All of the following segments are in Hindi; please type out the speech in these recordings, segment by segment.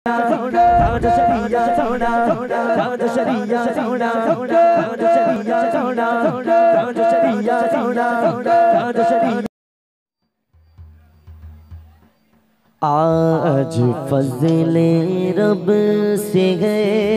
आज फज़ले रब से गए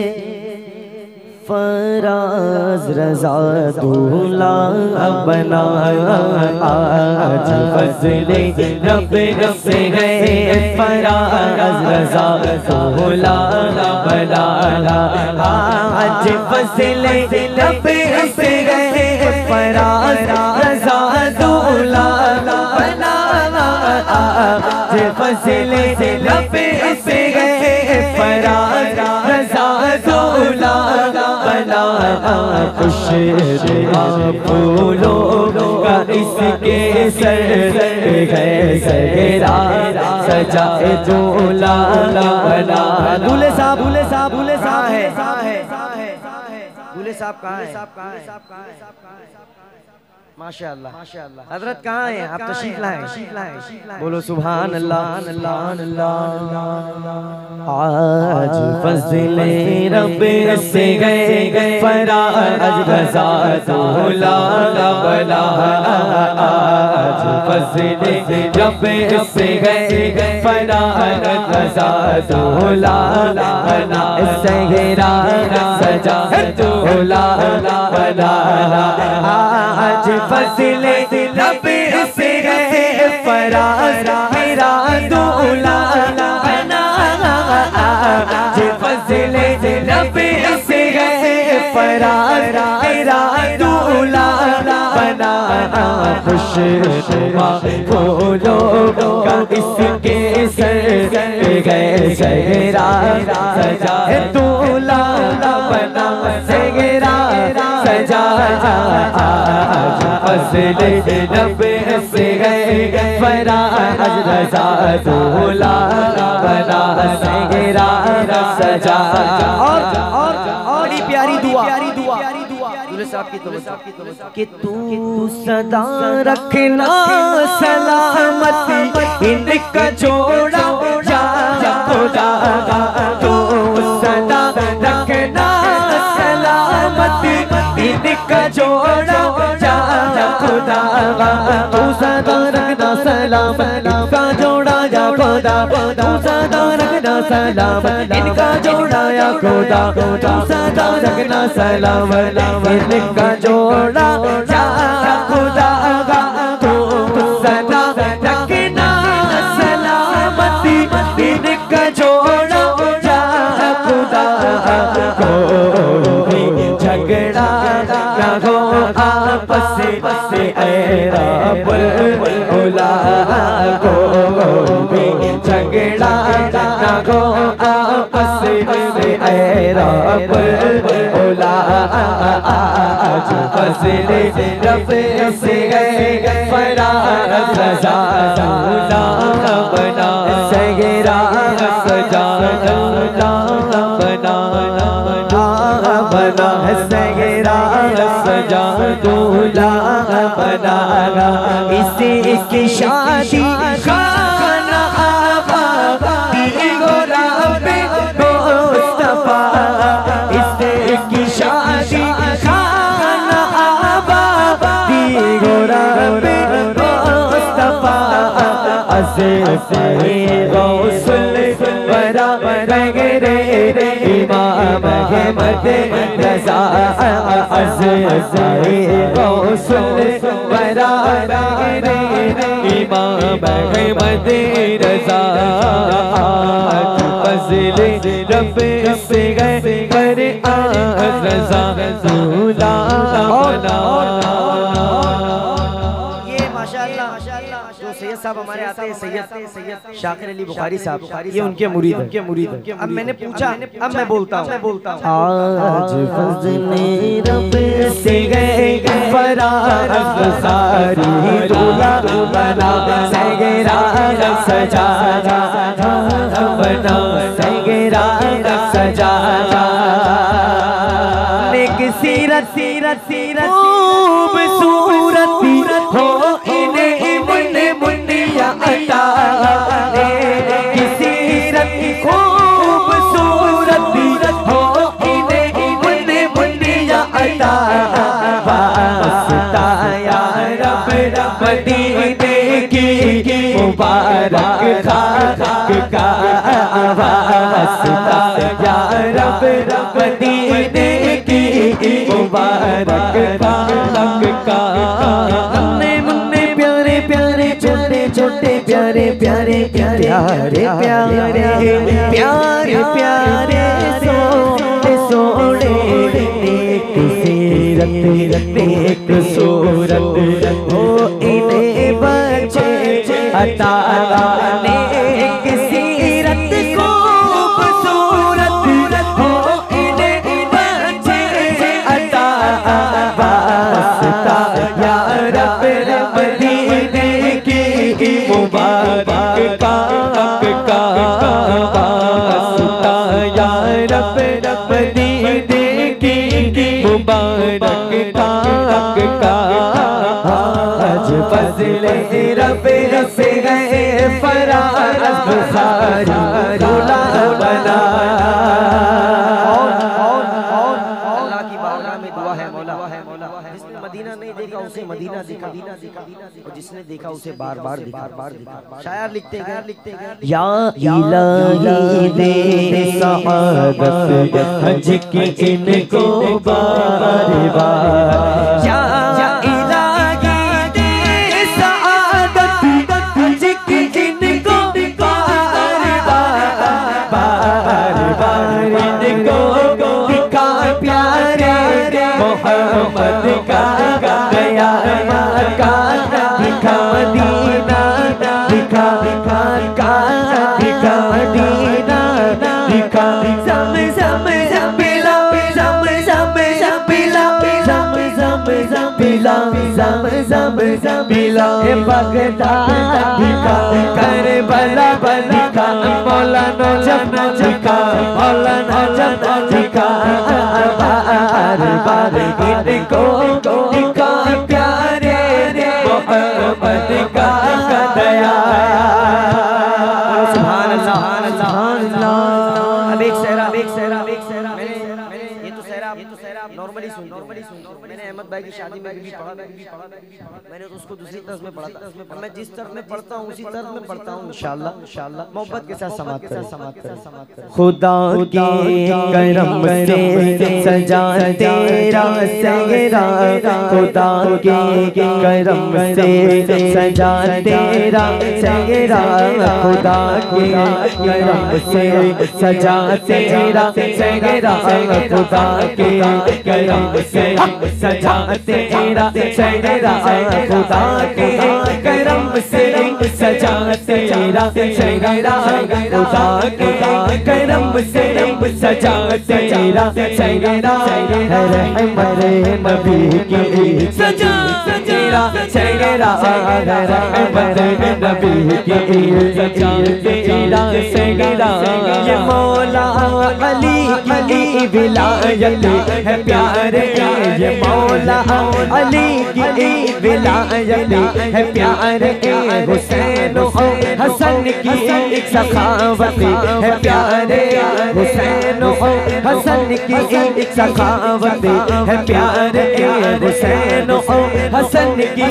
फराज रज़ा दूल्हा बना। आज फज़ले रब से गए फराज रज़ा दूल्हा बना। आज फज़ले रब से गए फराज रज़ा दूल्हा बना। आज फज़ले रब से गए फराज रज़ा दूल्हा बना। खुश फूलों का इसके सर है सगेरा सजाए दूल्हा बना। दूल्हे साहब दूल्हे साहब दूल्हे साहब है दूल्हे साहब कहाँ है? माशाअल्लाह माशाअल्लाह। हजरत कहाँ हैं? आप तशरीफ लाएं। बोलो सुभान अल्लाह अल्लाह। आज फज़ले रब से गए फराज रज़ा दूल्हा बना। आज फज़ले रब से गए फराज रज़ा दूल्हा बना। सगेरा सजा दूल्हा बना। आज फज़ले रब से गए फराज मेरा दूल्हा बना। आज फज़ले रब से गए फराज मेरा दूल्हा बना। खुश फूलों का इसके सर गए सगेरा सजा दूल्हा बना। सगेरा सजा फज़ले रब से गए फराज रज़ा दूल्हा बना। सगेरा सजा और बड़ी प्यारी दुआ दूल्हे साहब की तो कि तू सदा रखना सलामती इनका जोड़ा जा खुदा। तू सदा रखना सलामती इनका जोड़ा जा खुदा। तू सदा रखना सलाम इनका जोड़ा जा खुदा। तू सदा रखना सलाम इनका जोड़ा या खुदा। तू सदा रखना सलाम इनका जोड़ा जा खुदा। तू सदा रखना सलामती इनका जोड़ा जा खुदा। कोई झगड़ा ना हो आपस से ऐ रब्बुल-उला। कोई झगड़ा ना हो आपस से ऐ रब्बुल-उला। आज फज़ले रब से गए फराज रज़ा दूल्हा बना। सगेरा सजा दूल्हा बना। सगेरा सजा दूल्हा बना। इसकी शादी खाना आबादी गोरा पे मुस्तफा। इसकी शादी खाना आबादी गोरा पे मुस्तफा। गौसुल बरा बगरे इमाम अहमद रज़ा। गौसुल बरा बगरे इमाम अहमद रज़ा। फज़ले रब से गए फराज रज़ा दूल्हा बना। सैयद साहब हमारे आते हैं सैयद शाकिर अली बुखारी साहब। ये उनके मुरीद हैं। अब मैंने पूछा अब मैं बोलता हूँ। आज फज़ले रब से गए फराज सारी दूल्हा बना। सगेरा सजा बना। सगेरा सजा नेक सीरत खूबसूरती हो इन्हें मुंडिया अता। सीरत खूब प्यारे प्यारे प्यारे प्यारे सोने एक सीरत एक सूरत हो इन्हें बचे अता नेक सीरत खूबसूरत हो इन्हें बचे अता वास्ता या रब मदीने की मुबारक का वास्ता या रब मदीने की मुबारक का आज फज़ले रब से गए फराज बुखारी दूल्हा बना। अल्लाह की बारगाह में दुआ है मौला जिसने मदीना नहीं देखा उसे मदीना दिखा और जिसने देखा उसे बार बार दिखा। शायर लिखते हैं या इलाही दे सआदत हज की इनको बार बार या इलाही दे सआदत हज की इनको बार बार इनको दिखा प्यारे मोहम्मद का गया का दिखा मदीना दिखा का दिखा मदीना दिखा सम सम पिला सम सम पिला सम सम पिला सम सम पिला बगदाद दिखा करबला दिखा मौलाना जब दिखा मौलाना जब दिखा बार बार इनको दिखा प्यारे मोहम्मद का दया। सुभान अल्लाह। अब एक सहरा ये तो सहरा नॉर्मली सुनते मैंने अहमद भाई की शादी में भी पढ़ा मैंने तो उसको दूसरी तर्ज में पढ़ा था। मैं जिस तर्ज में पढ़ता हूँ उसी तर्ज में पढ़ता हूँ इंशाअल्लाह मोहब्बत के साथ समाप्त कर खुदा के करम से सजा तेरा सहरा खुदा के करम से सजा तेरा सहरा खुदा के करम से सजा तेरा सहरा खुदा के करम से सजा तेरा सहरा खुदा के करम से सजा तेरा सहरा खुदा के करम से सजा तेरा सहरा रहमत नबी की सजा तेरा सहरा रहमत नबी की सजा तेरा सहरा ये मौला अली की विलायत है प्यारे ये मौला अली की विलायत है प्यारे हुसैन हसन की सखावत है प्यारे हुसैन हसन की सखावत है प्यारे हुसैन हसन की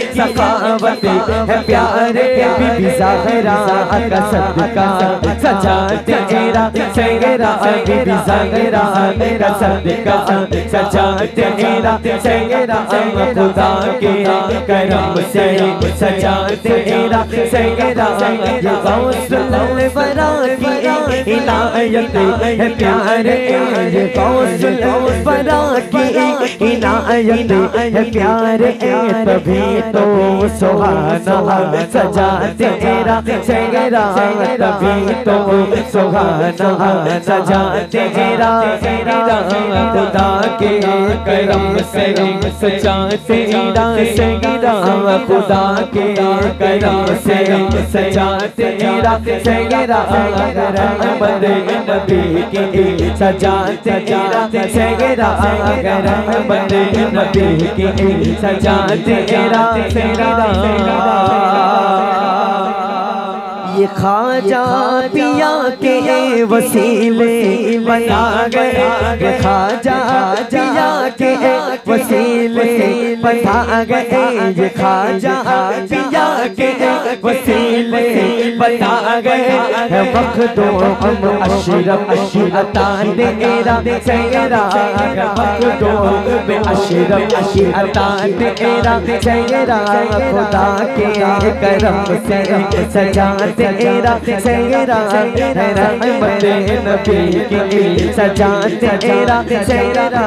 सखावत है प्यारे बीबी ज़हरा का सदका सजा तेरा सहरा बीबी ज़हरा का सदका सजा तेरा सहरा खुदा के करम से सजा तेरा सहरा ये गौसुल वरा की इनायत है प्यारे ये गौसुल वरा की इनायत है प्यारे तभी तो सुहाना सजा तेरा सहरा तभी तो सुहाना सजा तेरा खुदा के करम से सजा तेरा सहरा खुदा के करम से सजा तेरा सहरा रहमत नबी की सजा तेरा सहरा रहमत नबी की सजा तेरा सहरा ये ख्वाजा पिया के वसीले बना गए ख्वाजा जिया के वसीले बना गए ख्वाजा जिया के वसीले बना गए मखदूम अशरफ अता तेरा चेहरा मखदूम अशरफ अता तेरा चेहरा खुदा के करम से सजा तेरा चेहरा रहमत नबी की सजा तेरा चेहरा।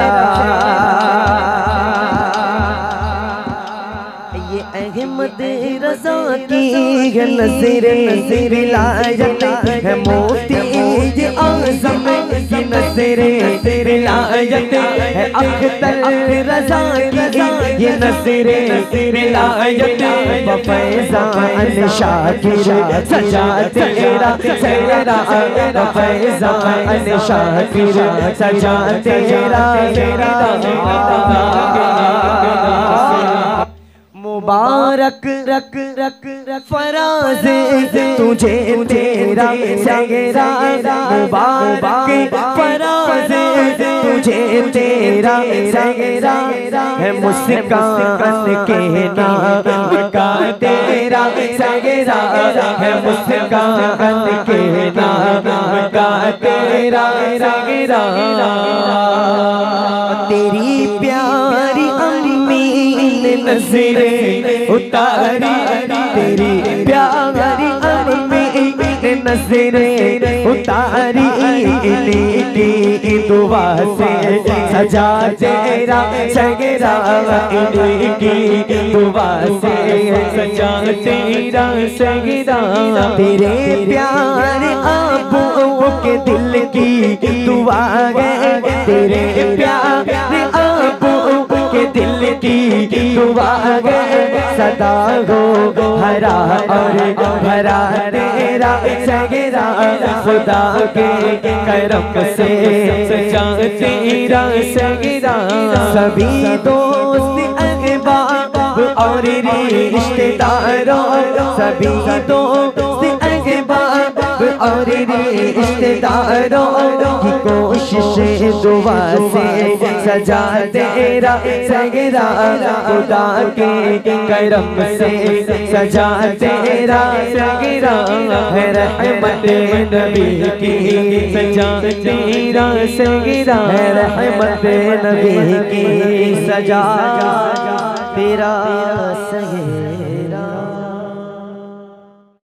ये अहमद रज़ा की नज़रे विलायत है मोती आज़म की नज़रे विलायत है अख्तर रज़ा की ये नज़रे विलायत फैज़ान शाकिर सजा तेरा चेहरा फैज़ान शाकिर सजा तेरा मुबारक रक रक फराज तुझे तेरा चेहरा मुबारक फराज तुझे तेरा चेहरा है मुस्कान के नाम का तेरा चेहरा है मुस्कान के नाम का तेरा चेहरा। तेरी प्यारी नज़रे उतारी तेरी प्यारी अम्मी नज़रे उतारी की दुआ से सजा तेरा चेहरा की दुआ से सजा तेरा चेहरा। तेरे प्यारे आबू के दिल की दुआ है तेरे प्यारे आबू के दिल की दुआ है सदा हो हरा और भरा तेरा चेहरा खुदा के करम से सजा तेरा चेहरा। सभी दोस्त अहबाब और रिश्तेदारों सभी दोस्त अहबाब और रिश्तेदारों की कोशिश दुआ से सजा तेरा चेहरा खुदा के करम से सजा तेरा चेहरा है रहमत नबी की सजा तेरा चेहरा है रहमत नबी की सजा तेरा चेहरा।